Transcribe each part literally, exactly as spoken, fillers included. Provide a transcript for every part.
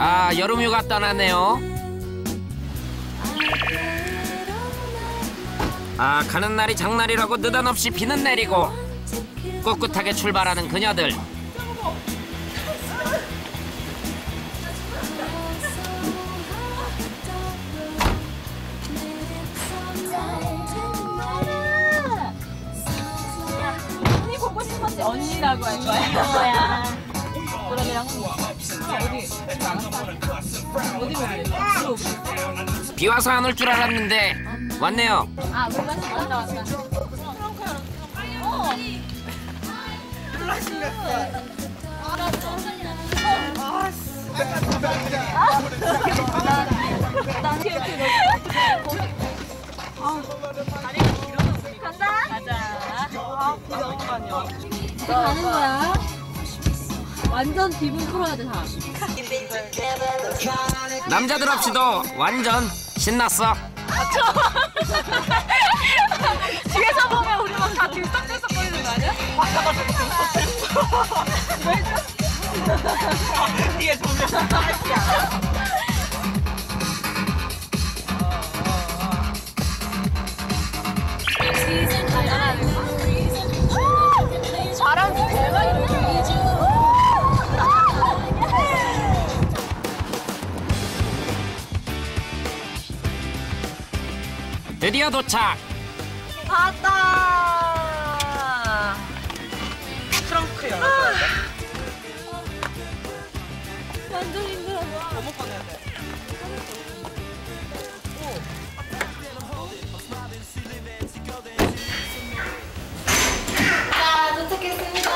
아, 여름휴가 떠나네요. 아, 가는 날이 장날이라고 느닷없이 비는 내리고 꿋꿋하게 출발하는 그녀들. 언니 보고 싶었지? 언니라고 할 거야. 이거야. 그러면 어디? 어디 비 와서 안 올 줄 알았는데 왔네요. 아, 물만 왔다 왔다. 어. 간다. 가자. 아, 잠깐만요. 이제 가는 거야. 완전 기분 풀어야 돼, 다. 남자들 없이도 완전 신났어. 뒤에서 보면 우리 막 다 들썩들썩거리는 거 아니야? 뒤에 보면 바람 대박이다. 드디어 도착. 왔다. 트렁크 열어줘야 돼. 완전 힘들어. 너무 꺼내야 돼. 자, 도착했습니다.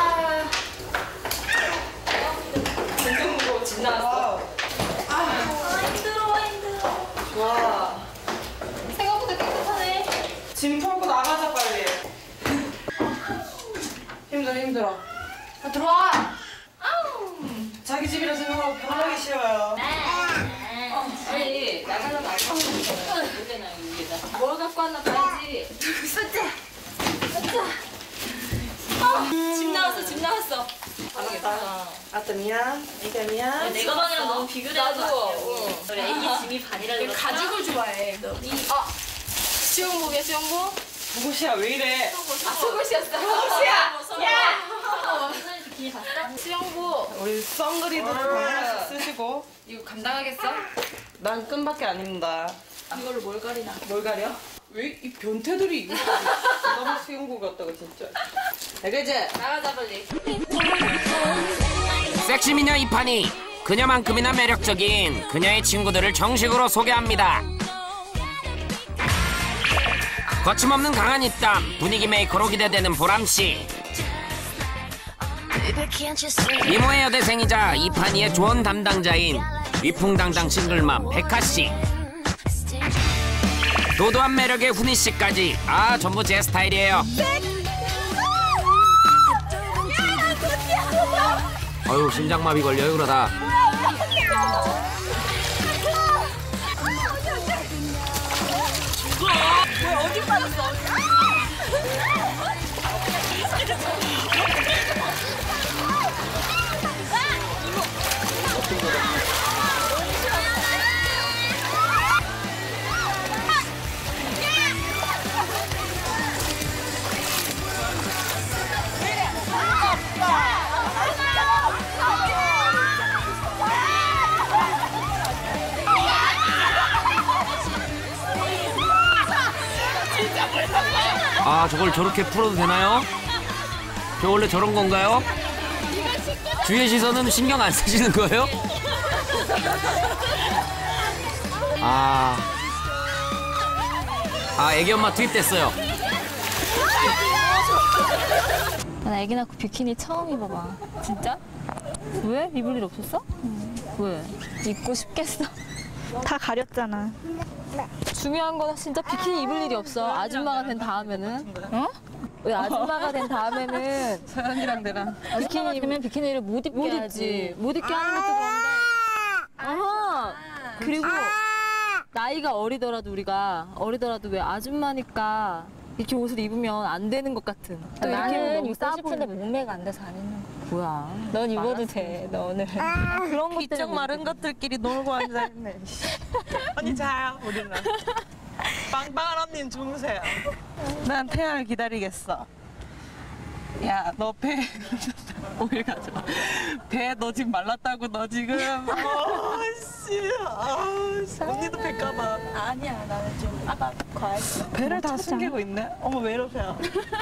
엄청 무거워. 집 나왔어. 아, 힘들어, 힘들어. 와. 생각보다 깨끗하네. 짐 털고 나가자 빨리. 힘들어 힘들어. 아, 들어와. 아우. 자기 집이라 생각하고 편하게 쉬어요. 빨리 나가려면 알파고 있잖아, 위에다. 뭘 갖고 왔나 봐야지. 숫자. 숫자. 어, 집 나왔어, 집 나왔어. 알았다. 아따 미안. 애기야 미안. 내 가방이랑 너무 비교돼가지고. 나도. 우리 애기 짐이 반이라 가죽을 좋아해. 아, 수영복이야, 수영복? 무엇이야 왜 이래? 아, 속옷이었어. 속옷이야. 야. 비키니 봤어? 수영복. 우리 썬그리드를 하나씩 쓰시고. 이거 감당하겠어? 난 끈밖에 안 입는다. 이걸로 뭘 가리나? 뭘 가려? 왜 이 변태들이 이거 너무 수영복 같다고 진짜. 알겠지? 나가자 빨리. 섹시미녀 이판이 그녀만큼이나 매력적인 그녀의 친구들을 정식으로 소개합니다. 거침없는 강한 입담, 분위기 메이커로 기대되는 보람씨. 미모의 여대생이자 이판이의 조언 담당자인 위풍당당 싱글맘 백하씨. 도도한 매력의 훈이씨까지 아 전부 제 스타일이에요. 아유 심장마비 걸려요 그러다. 왜 어디 빠졌어? 아 저걸 저렇게 풀어도 되나요? 저 원래 저런 건가요? 주위의 시선은 신경 안 쓰시는 거예요? 아, 아 애기 엄마 투입됐어요. 나 애기 낳고 비키니 처음 입어봐. 진짜? 왜? 입을 일 없었어? 응. 왜? 입고 싶겠어. 다 가렸잖아. 중요한 건 진짜 비키니 입을 일이 없어. 아줌마가 된 다음에는. 어? 왜 아줌마가 된 다음에는 서연이랑 내랑 비키니 입으면 비키니를 못 입게 못 입지. 못 입게 하는 것도 그런데. 아하. 그리고 나이가 어리더라도 우리가 어리더라도 왜 아줌마니까 이렇게 옷을 입으면 안 되는 것 같은. 또 이렇게 나는 너무 입고 싸 싶은데 보이는. 몸매가 안 돼서 안 입는 거야. 뭐야? 넌 입어도 돼. 너 오늘. 그런 것들. 이쪽 마른 것들끼리 놀고 앉아있네. 언니 자요, 우리는. 빵빵한 언니는 주무세요. 난 태양을 기다리겠어. 야, 너 배. 오일 가져. 배, 너 지금 말랐다고, 너 지금. 아씨. 아씨. 언니도 배까봐. 아니야, 나는 좀 아까 과일. 배를 다 숨기고 있네? 어머, 왜 이러세요?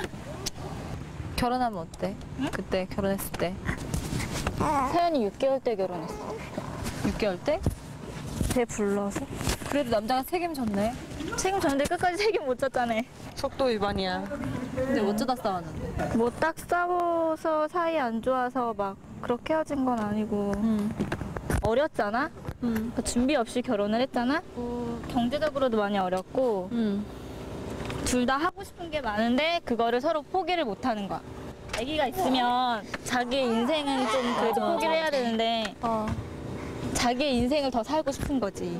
결혼하면 어때? 그때 결혼했을 때. 세연이 육 개월 때 결혼했어. 육 개월 때? 배 불러서. 그래도 남자가 책임졌네. 책임졌는데 끝까지 책임 못 졌잖아. 속도 위반이야. 근데 어쩌다 싸웠는데? 뭐 딱 싸워서 사이 안 좋아서 막 그렇게 헤어진 건 아니고 응. 어렸잖아. 응. 그러니까 준비 없이 결혼을 했잖아. 경제적으로도 많이 어렸고 응. 둘 다 하고 싶은 게 많은데 그거를 서로 포기를 못 하는 거야. 아기가 있으면 자기의 인생은 좀 그래도 맞아. 포기를 해야 되는데 어. 자기의 인생을 더 살고 싶은 거지.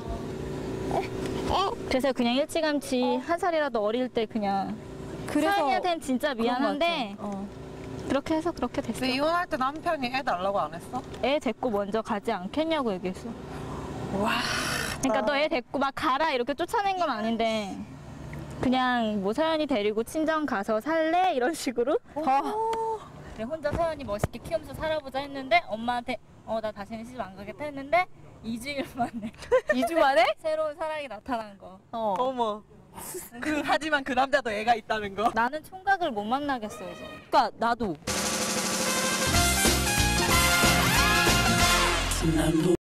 그래서 그냥 일찌감치 한 살이라도 어릴 때 그냥 그래서 사연이한테는 진짜 미안한데 그런 거 같아. 어. 그렇게 해서 그렇게 됐어. 근데 이혼할 때 남편이 애 달라고 안 했어? 애 데리고 먼저 가지 않겠냐고 얘기했어. 와. 그러니까 너 애 데리고 막 가라 이렇게 쫓아낸 건 아닌데 그냥 뭐 서연이 데리고 친정 가서 살래 이런 식으로. 어. 그래, 혼자 서연이 멋있게 키우면서 살아보자 했는데 엄마한테 어 나 다시는 시집 안 가겠다 했는데 이 주일 만에 이 주 만에? 새로운 사랑이 나타난 거. 어. 어머. 그 하지만 그 남자도 애가 있다는 거. 나는 총각을 못 만나겠어 이제. 그러니까 나도.